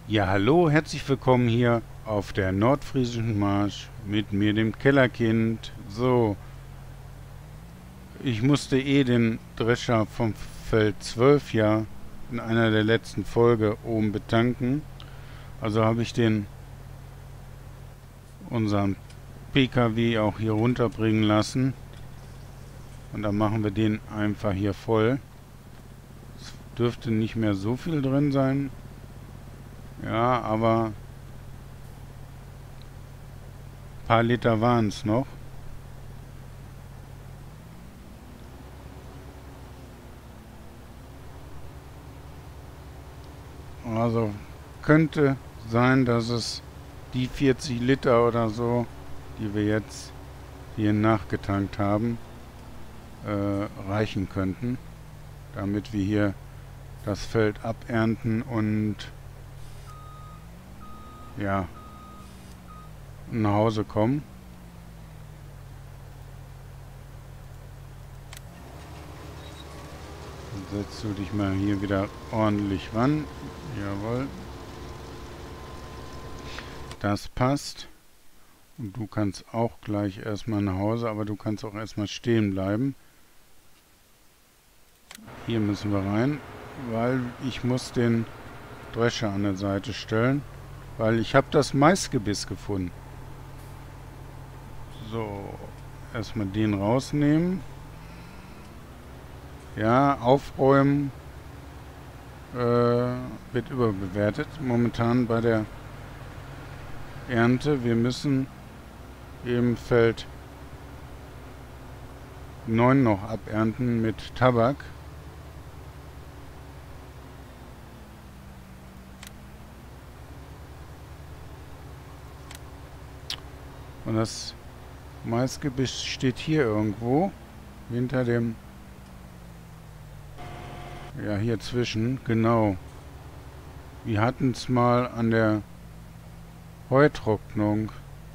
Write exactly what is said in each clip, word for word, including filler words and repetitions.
Ja, hallo, herzlich willkommen hier auf der Nordfriesischen Marsch mit mir, dem Kellerkind. So, ich musste eh den Drescher vom Feld zwölf ja in einer der letzten Folge oben betanken. Also habe ich den unseren P K W auch hier runterbringen lassen. Und dann machen wir den einfach hier voll. Es dürfte nicht mehr so viel drin sein. Ja, aber ein paar Liter waren es noch. Also könnte sein, dass es die vierzig Liter oder so, die wir jetzt hier nachgetankt haben, äh, reichen könnten, damit wir hier das Feld abernten und ja, nach Hause kommen. Dann setzt du dich mal hier wieder ordentlich ran. Jawohl. Das passt. Und du kannst auch gleich erstmal nach Hause, aber du kannst auch erstmal stehen bleiben. Hier müssen wir rein, weil ich muss den Drescher an der Seite stellen, weil ich habe das Maisgebiss gefunden. So, erstmal den rausnehmen. Ja, aufräumen äh, wird überbewertet momentan bei der Ernte. Wir müssen im Feld neun noch abernten mit Tabak. Und das Maisgebiss steht hier irgendwo hinter dem, ja, hier zwischen, genau. Wir hatten es mal an der Heutrocknung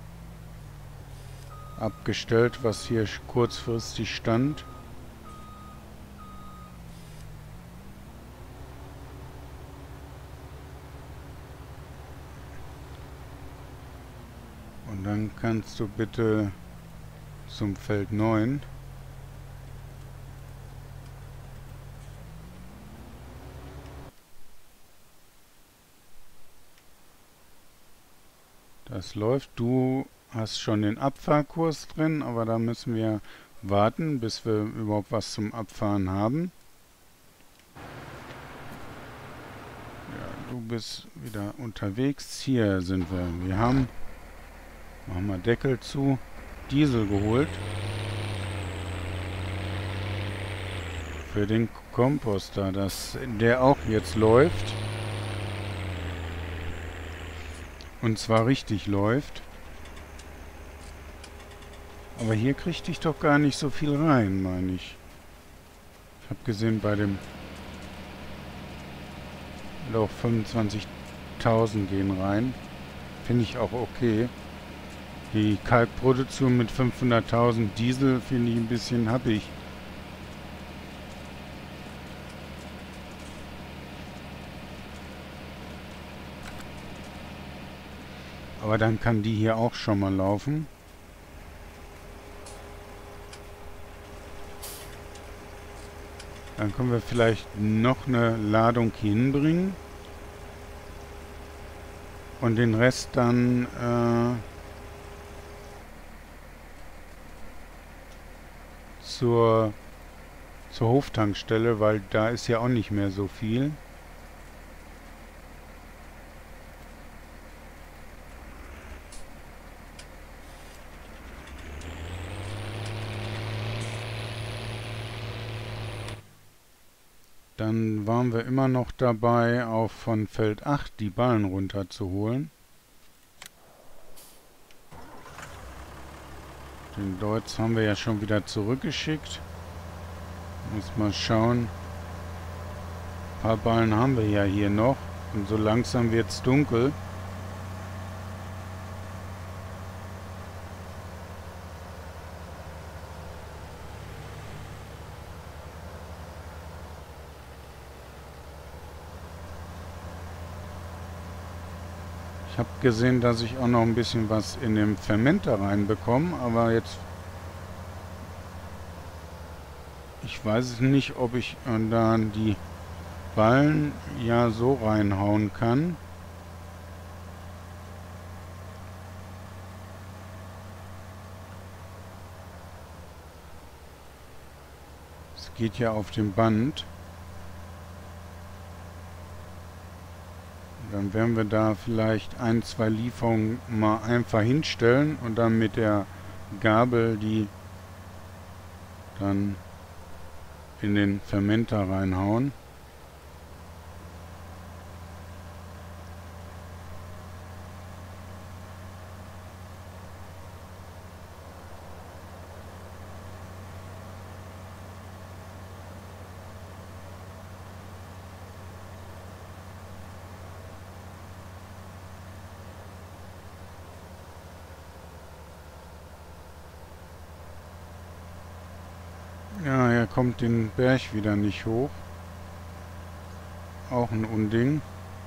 abgestellt, was hier kurzfristig stand. Und dann kannst du bitte zum Feld neun. Das läuft. Du hast schon den Abfahrkurs drin, aber da müssen wir warten, bis wir überhaupt was zum Abfahren haben. Ja, du bist wieder unterwegs. Hier sind wir. Wir haben, machen wir Deckel zu, Diesel geholt. Für den Komposter, dass der auch jetzt läuft. Und zwar richtig läuft. Aber hier kriegte ich doch gar nicht so viel rein, meine ich. Ich habe gesehen, bei dem auch fünfundzwanzigtausend gehen rein. Finde ich auch okay. Die Kalkproduktion mit fünfhunderttausend Diesel finde ich ein bisschen happig. Aber dann kann die hier auch schon mal laufen. Dann können wir vielleicht noch eine Ladung hinbringen. Und den Rest dann äh, zur, zur Hoftankstelle, weil da ist ja auch nicht mehr so viel. Dann waren wir immer noch dabei, auch von Feld acht die Ballen runterzuholen. Den Deutz haben wir ja schon wieder zurückgeschickt. Muss mal schauen. Ein paar Ballen haben wir ja hier noch. Und so langsam wird es dunkel. Ich habe gesehen, dass ich auch noch ein bisschen was in den Fermenter reinbekomme, aber jetzt... Ich weiß es nicht, ob ich äh, da die Ballen ja so reinhauen kann. Es geht ja auf dem Band. Dann werden wir da vielleicht ein, zwei Lieferungen mal einfach hinstellen und dann mit der Gabel die dann in den Fermenter reinhauen. Ja, er kommt den Berg wieder nicht hoch. Auch ein Unding.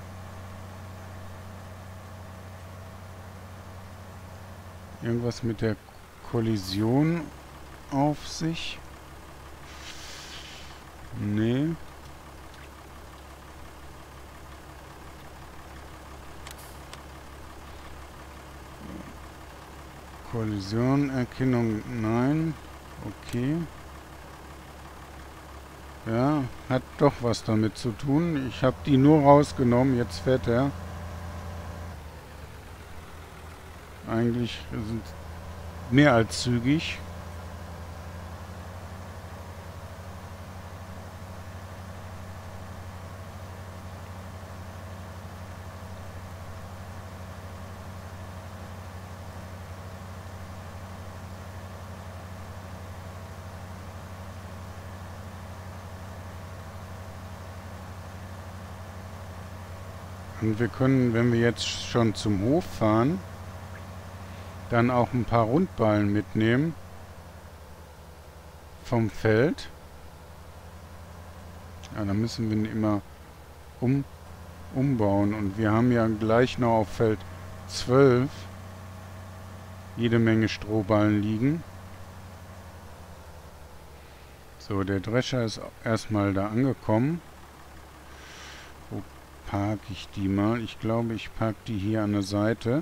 Irgendwas mit der Kollision auf sich? Nee. Kollisionerkennung, nein. Okay. Ja, hat doch was damit zu tun. Ich habe die nur rausgenommen, jetzt fährt er. Eigentlich sind mehr als zügig. Und wir können, wenn wir jetzt schon zum Hof fahren, dann auch ein paar Rundballen mitnehmen vom Feld. Ja, dann müssen wir ihn immer um, umbauen. Und wir haben ja gleich noch auf Feld zwölf jede Menge Strohballen liegen. So, der Drescher ist erstmal da angekommen. Wo parke ich die mal? Ich glaube, ich parke die hier an der Seite.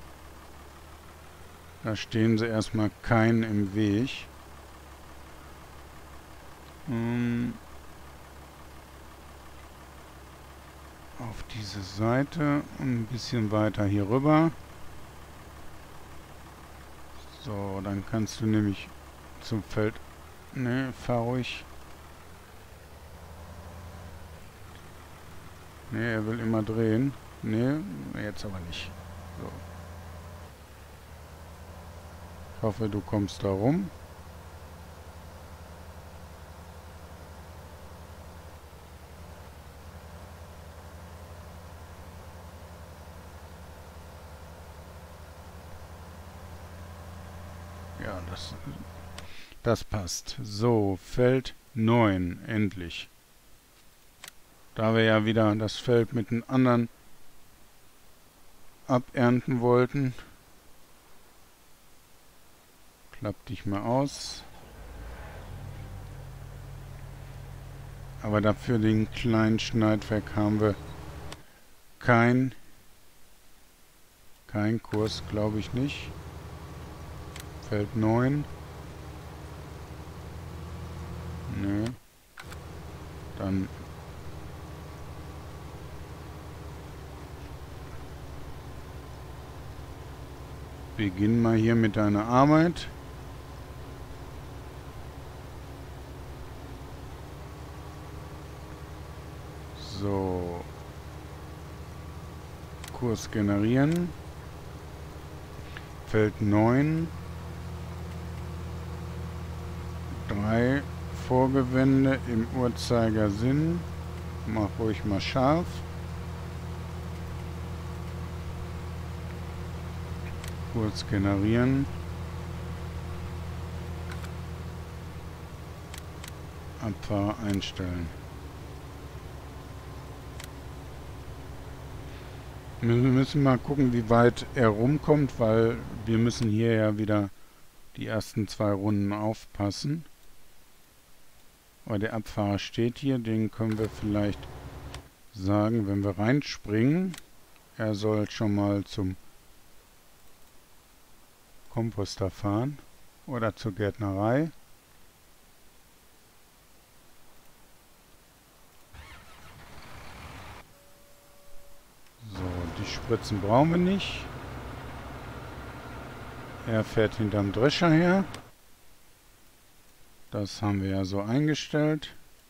Da stehen sie erstmal keinen im Weg. Hm. Auf diese Seite und ein bisschen weiter hier rüber. So, dann kannst du nämlich zum Feld... Ne, fahr ruhig. Ne, er will immer drehen. Ne, jetzt aber nicht. So. Ich hoffe, du kommst da rum. Ja, das, das passt. So, Feld neun, endlich. Da wir ja wieder das Feld mit den anderen abernten wollten. Klapp dich mal aus. Aber dafür den kleinen Schneidwerk haben wir kein, kein Kurs, glaube ich nicht. Feld neun. Nö. Dann beginn mal hier mit deiner Arbeit. So. Kurs generieren. Feld neun. Drei Vorgewände im Uhrzeigersinn. Mach ruhig mal scharf. Kurs generieren. Abfahr einstellen. Wir müssen mal gucken, wie weit er rumkommt, weil wir müssen hier ja wieder die ersten zwei Runden aufpassen. Aber der Abfahrer steht hier, den können wir vielleicht sagen, wenn wir reinspringen. Er soll schon mal zum Komposter fahren oder zur Gärtnerei. So, die Spritzen brauchen wir nicht. Er fährt hinterm Drescher her. Das haben wir ja so eingestellt.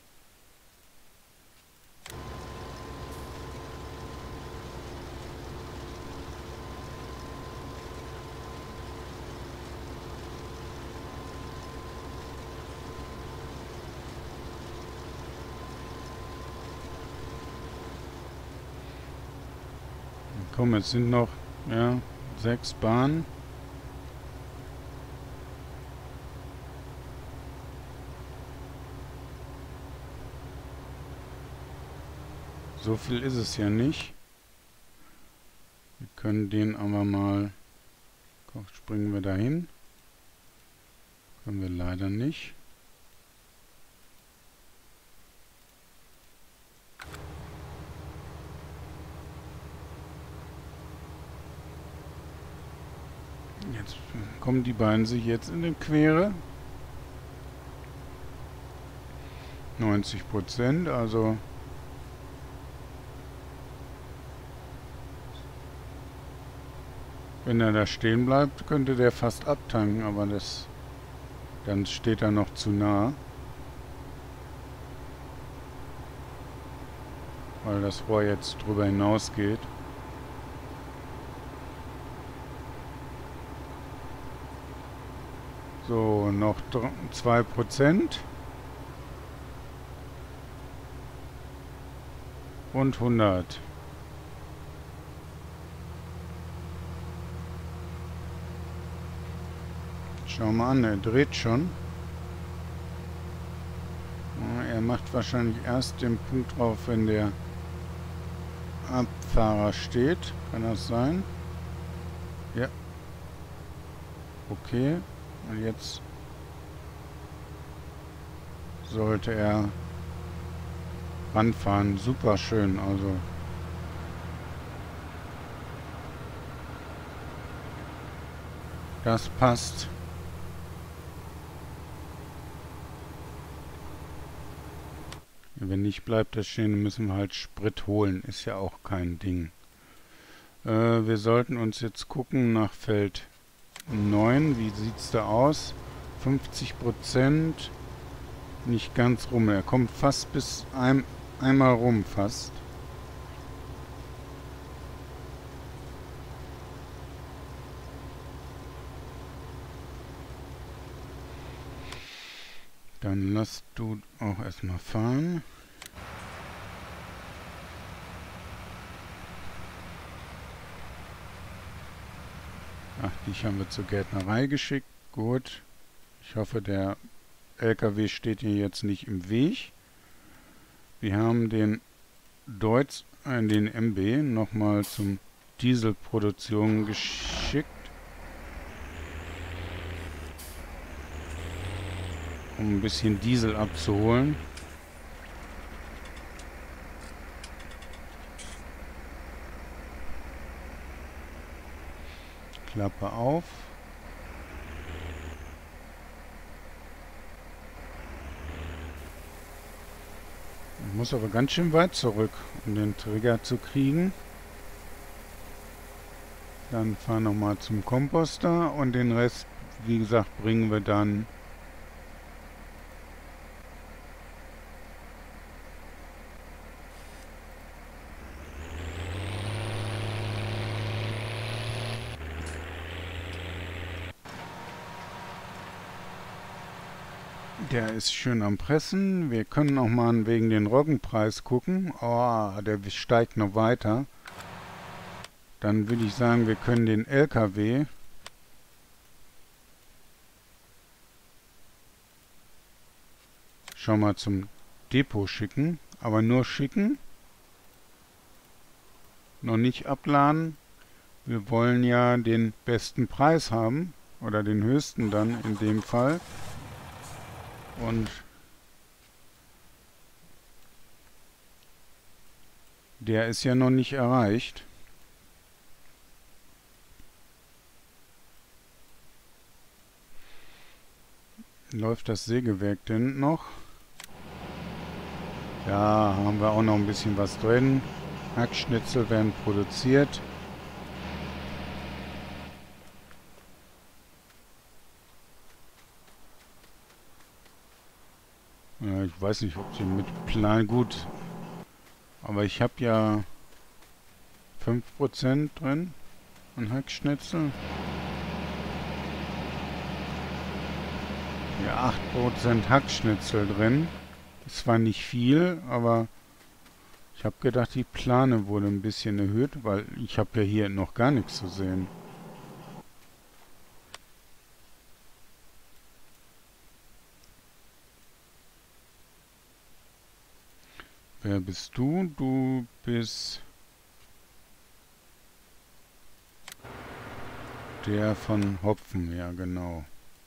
Komm, jetzt sind noch ja, sechs Bahnen. So viel ist es ja nicht. Wir können den aber mal... Komm, springen wir dahin. Können wir leider nicht. Jetzt kommen die beiden sich jetzt in die Quere. neunzig Prozent, also... Wenn er da stehen bleibt, könnte der fast abtanken, aber das... Dann steht er noch zu nah. Weil das Rohr jetzt drüber hinausgeht. So, noch zwei Prozent. Und hundert. Schau mal an, er dreht schon. Ja, er macht wahrscheinlich erst den Punkt drauf, wenn der Abfahrer steht. Kann das sein? Ja. Okay. Und jetzt sollte er ranfahren. Super schön, also. Das passt. Wenn nicht, bleibt er stehen, dann müssen wir halt Sprit holen. Ist ja auch kein Ding. Äh, wir sollten uns jetzt gucken nach Feld neun. Wie sieht es da aus? fünfzig Prozent. Nicht ganz rum. Er kommt fast bis ein, einmal rum, fast. Dann lass du auch erstmal fahren. Ach, dich haben wir zur Gärtnerei geschickt. Gut. Ich hoffe, der L K W steht hier jetzt nicht im Weg. Wir haben den Deutz, äh, den M B nochmal zum Dieselproduktion geschickt. Um ein bisschen Diesel abzuholen. Klappe auf. Ich muss aber ganz schön weit zurück, um den Trigger zu kriegen. Dann fahren wir nochmal zum Komposter und den Rest, wie gesagt, bringen wir dann Der ist schön am Pressen. Wir können auch mal wegen den Roggenpreis gucken. Oh, der steigt noch weiter. Dann würde ich sagen, wir können den L K W schon mal zum Depot schicken. Aber nur schicken. noch nicht abladen. Wir wollen ja den besten Preis haben. Oder den höchsten dann in dem Fall. Und der ist ja noch nicht erreicht. Läuft das Sägewerk denn noch? Ja, haben wir auch noch ein bisschen was drin. Hackschnitzel werden produziert. Ja, ich weiß nicht, ob sie mit Plan gut. Aber ich habe ja fünf Prozent drin an Hackschnitzel. Ja, acht Prozent Hackschnitzel drin. Das war nicht viel, aber ich habe gedacht, die Plane wurde ein bisschen erhöht, weil ich habe ja hier noch gar nichts zu sehen. Wer bist du? Du bist der von Hopfen, ja genau.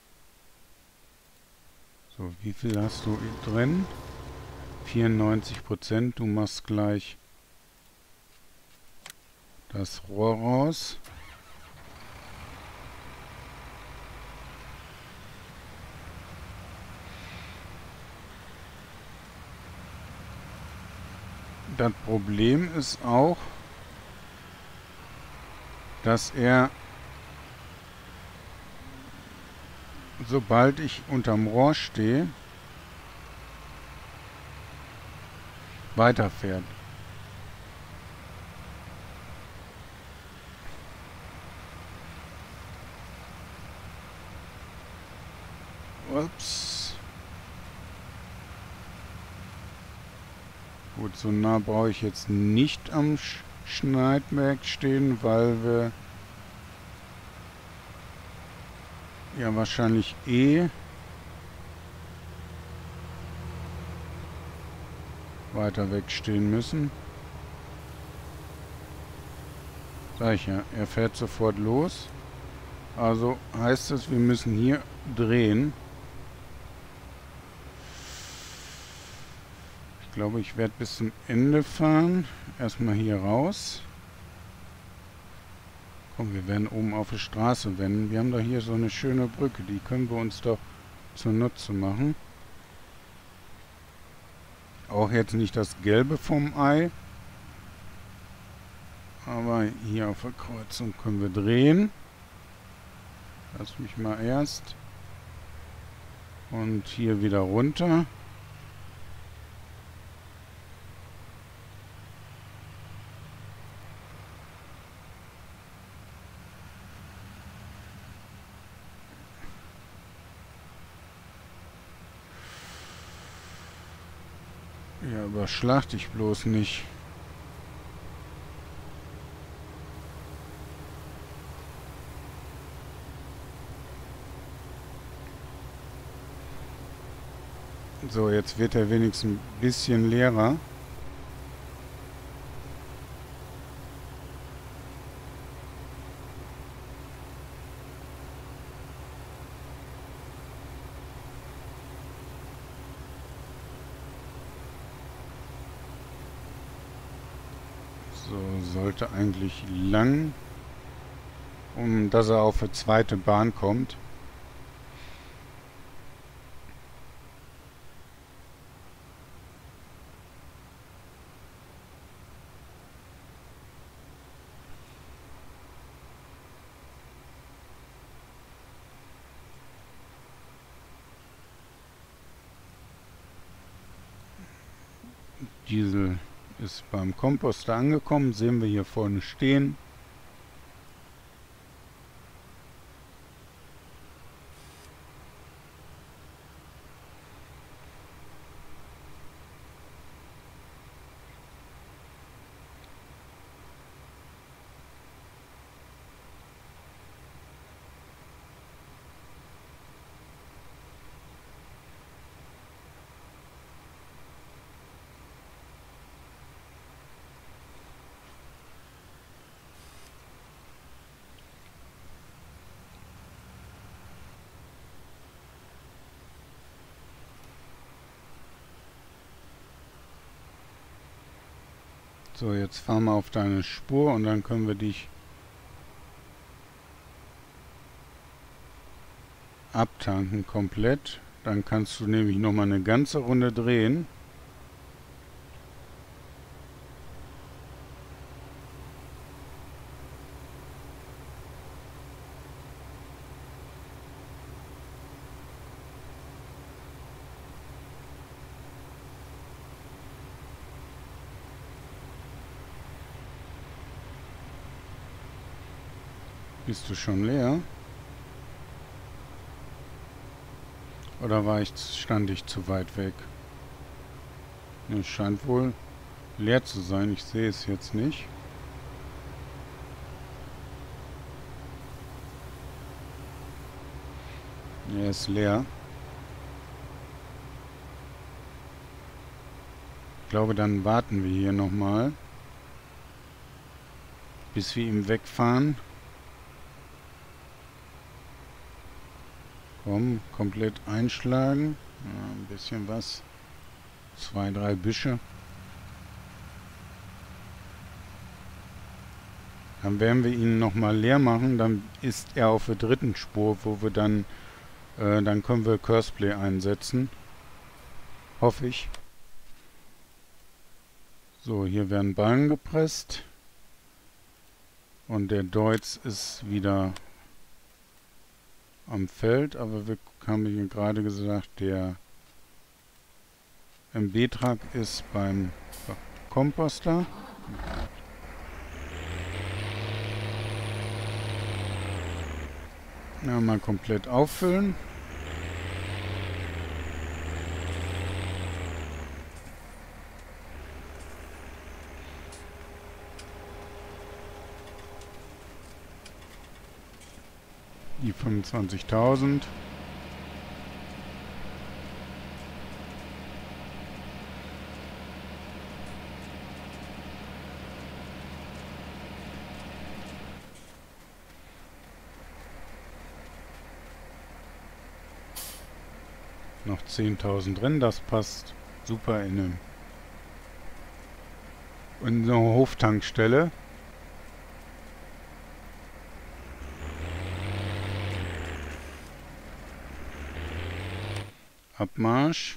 So, wie viel hast du drin? vierundneunzig Prozent. Du machst gleich das Rohr raus. Das Problem ist auch, dass er, sobald ich unterm Rohr stehe, weiterfährt. Ups. Gut, so nah brauche ich jetzt nicht am Sch Schneidwerk stehen, weil wir ja wahrscheinlich eh weiter wegstehen müssen. Sag ich ja, er fährt sofort los. Also heißt es, wir müssen hier drehen. Ich glaube, ich werde bis zum Ende fahren. Erstmal hier raus. Komm, wir werden oben auf die Straße wenden. Wir haben doch hier so eine schöne Brücke. Die können wir uns doch zunutze machen. Auch jetzt nicht das Gelbe vom Ei. Aber hier auf der Kreuzung können wir drehen. Lass mich mal erst. Und hier wieder runter. Ja, überschlag dich bloß nicht. So, jetzt wird er wenigstens ein bisschen leerer. So, sollte eigentlich lang, um dass er auf die zweite Bahn kommt. Diesel ist beim Komposter angekommen, sehen wir hier vorne stehen. So, jetzt fahren wir auf deine Spur und dann können wir dich abtanken komplett. Dann kannst du nämlich nochmal eine ganze Runde drehen. Bist du schon leer? Oder war ich, stand ich zu weit weg? Es scheint wohl leer zu sein. Ich sehe es jetzt nicht. Er ist leer. Ich glaube, dann warten wir hier nochmal, bis wir ihm wegfahren. Komm, komplett einschlagen. Ja, ein bisschen was. Zwei, drei Büsche. Dann werden wir ihn nochmal leer machen. Dann ist er auf der dritten Spur, wo wir dann, äh, dann können wir Curseplay einsetzen. Hoffe ich. So, hier werden Ballen gepresst. Und der Deutz ist wieder am Feld, aber wir haben hier gerade gesagt, der M B-Truck ist beim Komposter. Ja, mal komplett auffüllen. Die fünfundzwanzigtausend. Noch zehntausend drin, das passt super in eine, in eine Hoftankstelle. Abmarsch.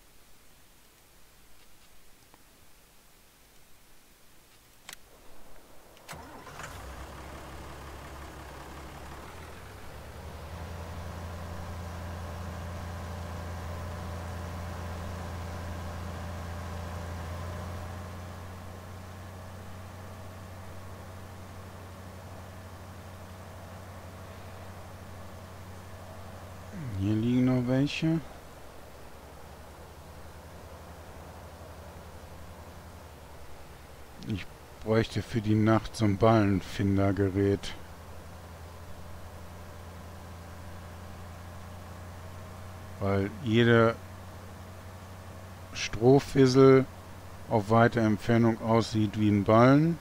Hier liegen noch welche. Ich bräuchte für die Nacht so ein Ballenfindergerät. Weil jede Strohfissel auf weite Entfernung aussieht wie ein Ballen.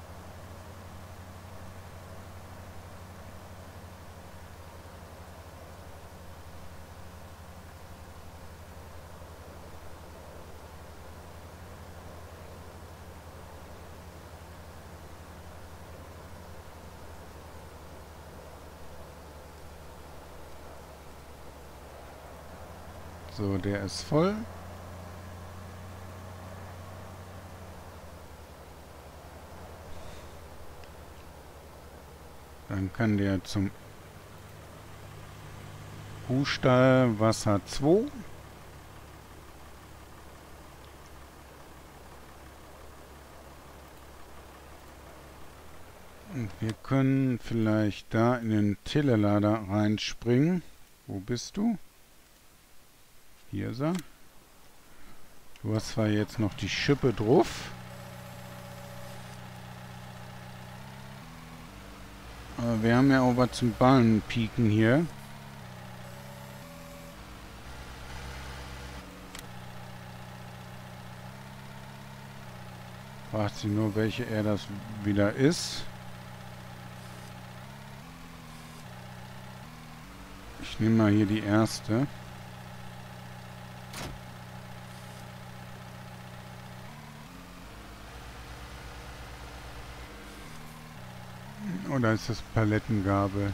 So, der ist voll. Dann kann der zum Kuhstall Wasser zwei. Und wir können vielleicht da in den Telelader reinspringen. Wo bist du? Hier ist er. Du hast zwar jetzt noch die Schippe drauf. Aber wir haben ja auch was zum Ballenpieken hier. Fragt sie nur, welche er das wieder ist. Ich nehme mal hier die erste. Oder ist das Palettengabel?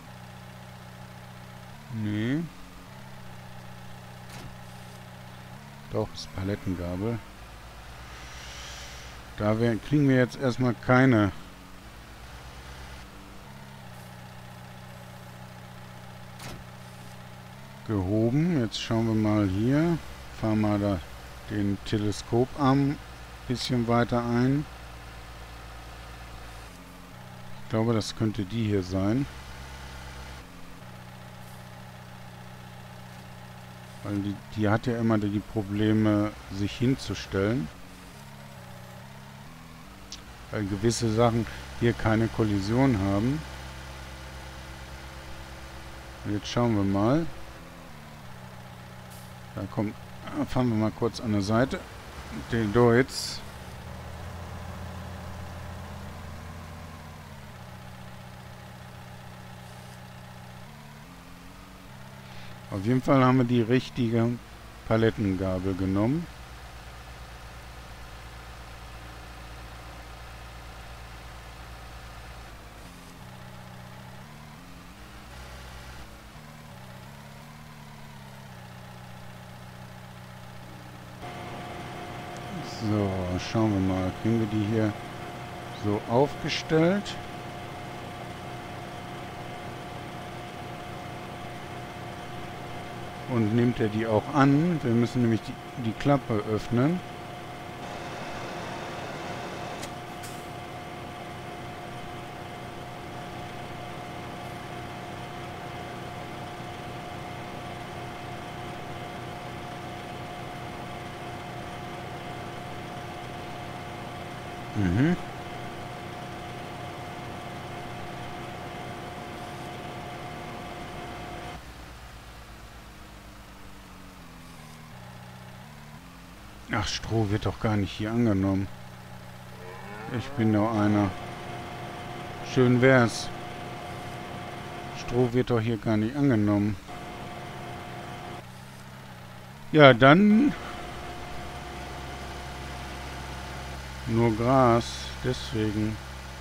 Nee. Doch, ist Palettengabel. Da wir, kriegen wir jetzt erstmal keine gehoben. Jetzt schauen wir mal hier. Fahren wir da den Teleskoparm ein bisschen weiter ein. Ich glaube, das könnte die hier sein. Weil die, die hat ja immer die Probleme, sich hinzustellen. Weil gewisse Sachen hier keine Kollision haben. Jetzt schauen wir mal. Da kommt, fahren wir mal kurz an der Seite. Den Deutz. Auf jeden Fall haben wir die richtige Palettengabel genommen. So, schauen wir mal. Kriegen wir die hier so aufgestellt? Und nimmt er die auch an? Wir müssen nämlich die, die Klappe öffnen. Mhm. Ach, Stroh wird doch gar nicht hier angenommen. Ich bin doch einer. Schön wär's. Stroh wird doch hier gar nicht angenommen. Ja, dann nur Gras, deswegen.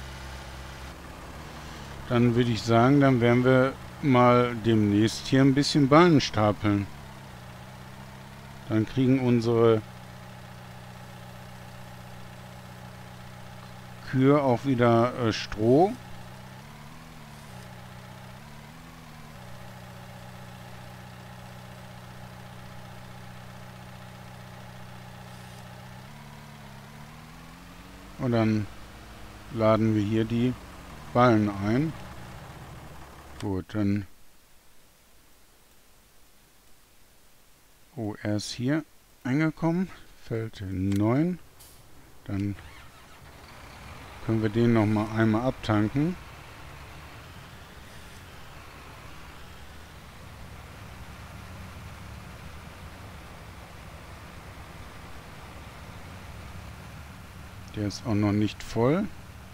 Dann würde ich sagen, dann werden wir mal demnächst hier ein bisschen Ballen stapeln. Dann kriegen unsere Kühe auch wieder äh, Stroh. Und dann laden wir hier die Ballen ein. Gut, dann... Oh, er ist hier angekommen. Feld neun. Dann können wir den noch mal einmal abtanken. Der ist auch noch nicht voll.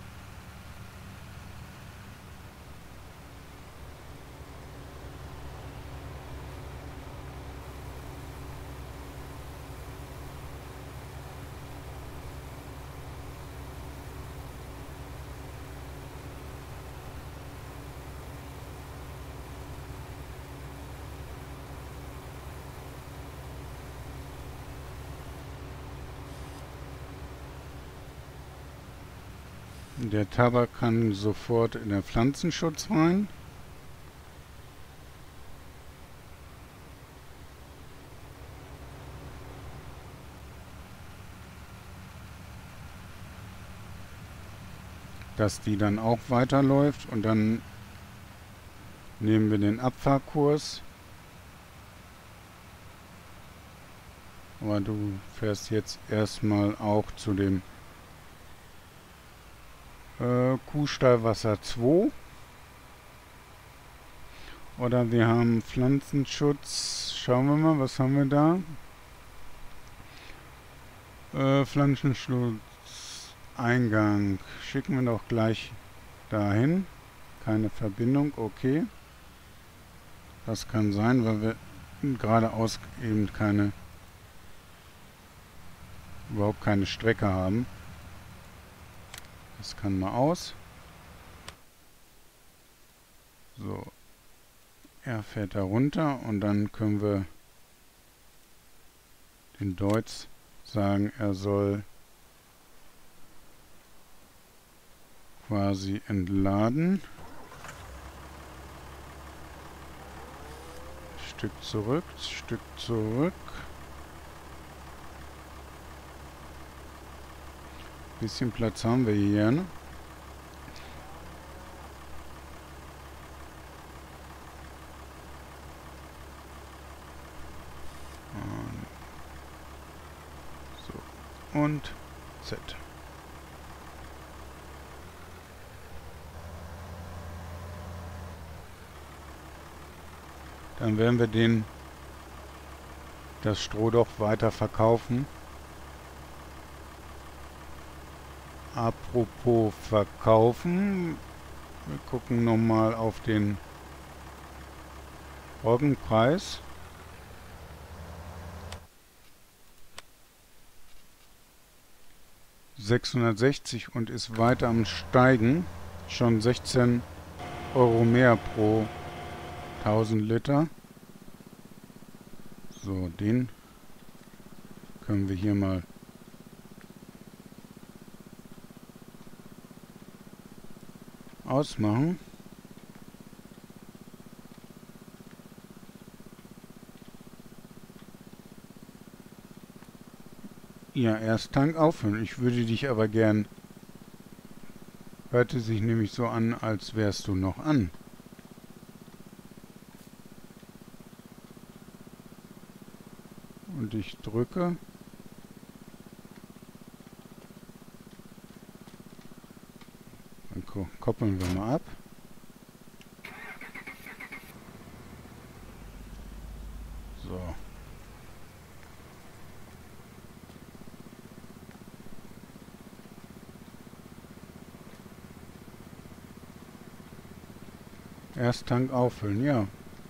Der Tabak kann sofort in den Pflanzenschutz rein. Dass die dann auch weiterläuft und dann nehmen wir den Abfahrkurs. Aber du fährst jetzt erstmal auch zu dem äh, Kuhstallwasser zwei. Oder wir haben Pflanzenschutz. Schauen wir mal, was haben wir da? Äh, Pflanzenschutz Eingang. Schicken wir doch gleich dahin. Keine Verbindung, okay. Das kann sein, weil wir geradeaus eben keine überhaupt keine Strecke haben. Das kann mal aus. So. Er fährt da runter und dann können wir den Deutz sagen, er soll quasi entladen. Stück zurück, Stück zurück. Bisschen Platz haben wir hier, ne? So. Und Z. Dann werden wir den das Strohdorf weiter verkaufen. Apropos verkaufen, wir gucken nochmal auf den Roggenpreis. sechshundertsechzig und ist weiter am Steigen. Schon sechzehn Euro mehr pro tausend Liter. So, den können wir hier mal ausmachen. Ja, erst Tank auffüllen. Ich würde dich aber gern... Hörte sich nämlich so an, als wärst du noch an. Und ich drücke. Dann ko koppeln wir mal ab. So. Erst Tank auffüllen, ja.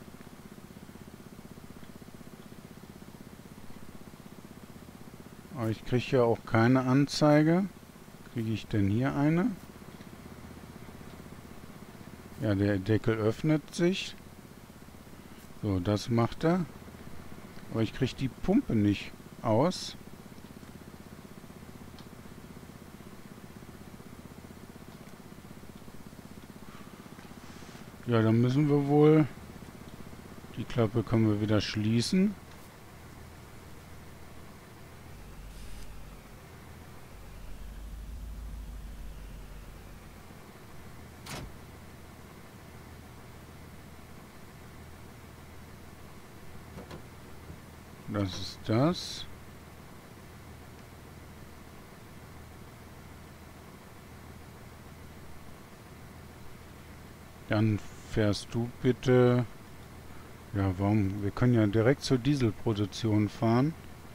Aber ich kriege ja auch keine Anzeige. Kriege ich denn hier eine? Ja, der Deckel öffnet sich. So, das macht er. Aber ich kriege die Pumpe nicht aus. Ja, dann müssen wir wohl... Die Klappe können wir wieder schließen. Das ist das. Dann fährst du bitte... Ja, warum? Wir können ja direkt zur Dieselproduktion fahren.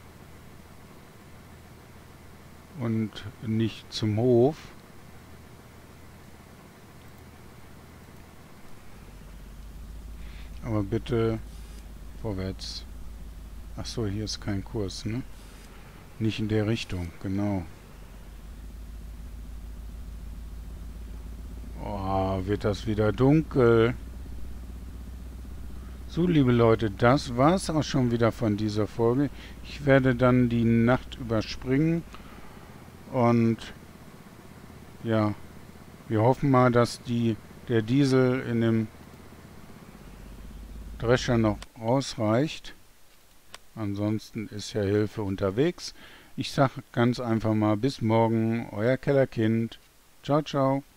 Und nicht zum Hof. Aber bitte vorwärts. Ach so, hier ist kein Kurs, ne? Nicht in der Richtung, genau. Oh, wird das wieder dunkel. So, liebe Leute, das war's auch schon wieder von dieser Folge. Ich werde dann die Nacht überspringen. Und ja, wir hoffen mal, dass die, der Diesel in dem Drescher noch ausreicht. Ansonsten ist ja Hilfe unterwegs. Ich sage ganz einfach mal bis morgen, euer Kellerkind. Ciao, ciao.